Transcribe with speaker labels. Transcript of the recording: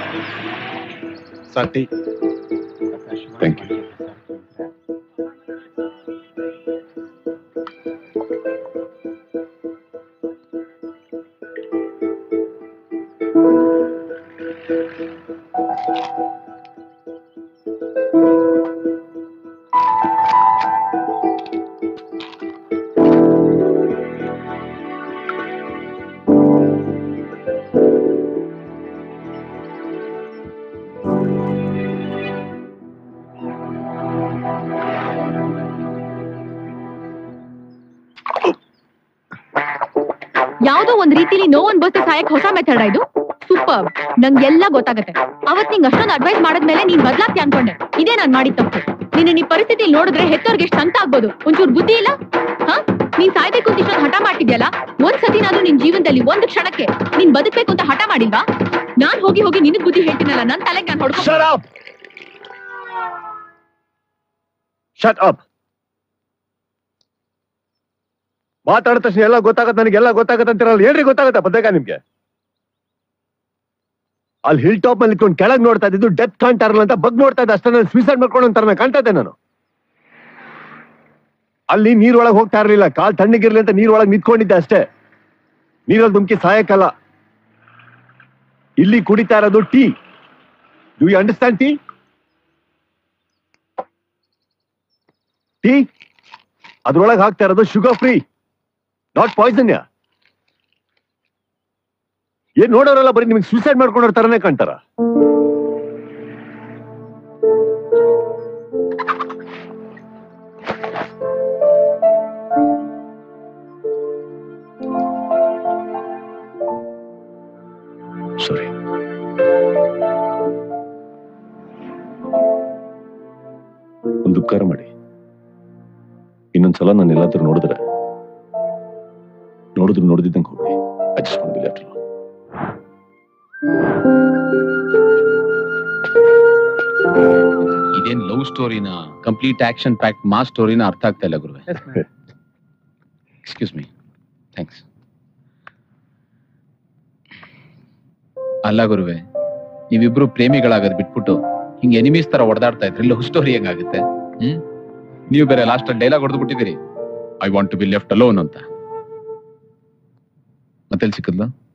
Speaker 1: ಸಾಟಿ. Thank you.
Speaker 2: ಯಾವ್ದೋ ಒಂದ್ ರೀತಿಲಿ ನೋವನ್ ಬೋಸ್ತೆ ಸಾಯಕ್ ಹೊಸ ಮೆಥಡ್ ಇದು. ಸೂಪರ್, ನಂಗೆಲ್ಲ ಗೊತ್ತಾಗತ್ತೆ. ಅವತ್ ನಿಂಗ್ ಅಷ್ಟೊಂದು ಅಡ್ವೈಸ್ ಮಾಡದ್ಮೇಲೆ ನೀನ್ ಬದ್ಲಾಗ್ತಿ ಅನ್ಕೊಂಡೆ. ಇದೇ ನಾನ್ ಮಾಡಿದ ತಪ್ಪು. ನೀನ್ ಈ ಪರಿಸ್ಥಿತಿ ನೋಡಿದ್ರೆ ಹೆತ್ತೋರ್ಗೆ ಎಷ್ಟು ಸಂತ ಆಗ್ಬೋದು. ಒಂಚೂರು ಬುದ್ಧಿ ಇಲ್ಲ? ಹಾ, ನೀನ್ ಸಾಯ್ಬೇಕು ಅಂತ ಇಷ್ಟೊಂದು ಹಠ ಮಾಡ್ತಿದ್ಯಲ್ಲ, ಒಂದ್ಸತಿ ನಾನು ನಿನ್ ಜೀವನದಲ್ಲಿ ಒಂದು ಕ್ಷಣಕ್ಕೆ ನೀನ್ ಬದುಕ್ಬೇಕು ಅಂತ ಹಠ ಮಾಡಿಲ್ವಾ? ನಾನ್ ಹೋಗಿ ಹೋಗಿ ನಿನಗ್ ಬುದ್ಧಿ ಹೇಳ್ತೀನಲ್ಲ, ನನ್ ತಲೆಗೆ ನಾನು ಹೊಡ್ಕೊ.
Speaker 1: Shut up. ಮಾತಾಡಿದ ತಕ್ಷಣ ಎಲ್ಲ ಗೊತ್ತಾಗತ್ತೆ, ನನಗೆಲ್ಲ ಗೊತ್ತಾಗತ್ತೆ ಅಂತಿರಲ್ಲ. ಏನ್ರಿ ಗೊತ್ತಾಗತ್ತೆ ಬದ್ದಾಗ ನಿಮ್ಗೆ? ಅಲ್ಲಿ ಹಿಲ್ ಟಾಪ್ ಅಲ್ಲಿ ಇಟ್ಕೊಂಡು ಕೆಳಗ್ ನೋಡ್ತಾ ಇದ್ದು ಡೆತ್ ಕಾಣ್ತಾ ಇರಲ್ಲ ಅಂತ ಬಗ್ ನೋಡ್ತಾ ಇದ್ದ ಅಷ್ಟೇ. ನಾನು ಸೂಸೈಡ್ ಮಾಡ್ಕೊಂಡು ಅಂತಾರ ಕಾಣ್ತಾ ಇದ್ದೆ ನಾನು. ಅಲ್ಲಿ ನೀರೊಳಗೆ ಹೋಗ್ತಾ ಇರ್ಲಿಲ್ಲ, ಕಾಲ್ ತಣ್ಣಗಿರ್ಲಿ ಅಂತ ನೀರೊಳಗೆ ನಿಂತ್ಕೊಂಡಿದ್ದೆ ಅಷ್ಟೇ. ನೀರಲ್ಲಿ ಧುಮ್ಕಿ ಸಾಯಕ್ಕಲ್ಲ. ಇಲ್ಲಿ ಕುಡಿತಾ ಇರೋದು tea. Do you understand? Tea ಅದ್ರೊಳಗೆ ಹಾಕ್ತಾ ಇರೋದು ಶುಗರ್ ಫ್ರೀ, ನಾಟ್ ಪಾಯ್ಸನ್. ಏನ್ ನೋಡೋರೆಲ್ಲ ಬರೀ ನಿಮಗೆ ಸೂಸೈಡ್ ಮಾಡ್ಕೊಂಡವ್ರ ತರನೇ ಕಾಣ್ತಾರ. ಸಾರಿ. ಒಂದು ಉಪಕಾರ ಮಾಡಿ, ಇನ್ನೊಂದ್ಸಲ ನಾನು ಎಲ್ಲಾದ್ರೂ ನೋಡಿದ್ರೆ ನೋಡಿದಂಗೆ ಹೋಗಿ ಅಡ್ಜಸ್ಟ್ ಮಾಡಿ.
Speaker 3: ಇದೇನ್ ಲವ್ ಸ್ಟೋರಿನ, ಕಂಪ್ಲೀಟ್ ಆಕ್ಷನ್ ಪ್ಯಾಕ್ಟ್ ಮಾಸ್ ಸ್ಟೋರಿನ ಅರ್ಥ ಆಗ್ತಾ ಇಲ್ಲ ಗುರುವೆ. Excuse me. ಥ್ಯಾಂಕ್ಸ್. ಅಲ್ಲ ಗುರುವೆ, ನೀವಿಬ್ರು ಪ್ರೇಮಿಗಳಾಗದ್ ಬಿಟ್ಬಿಟ್ಟು ಹಿಂಗೆ ಎನಿಮೀಸ್ ತರ ಹೊಡೆದಾಡ್ತಾ ಇದ್ರಿ. ಲವ್ ಸ್ಟೋರಿ ಹೆಂಗಾಗುತ್ತೆ? ನೀವು ಬೇರೆ ಲಾಸ್ಟ್ ಅಲ್ಲಿ ಡೈಲಾಗ್ ಹೊಡೆದು ಬಿಟ್ಟಿದ್ದೀರಿ, I want to be left alone ಅಂತ. ಮತ್ತೆಲ್ಲಿ ಸಿಕ್ಕದ್ಲು?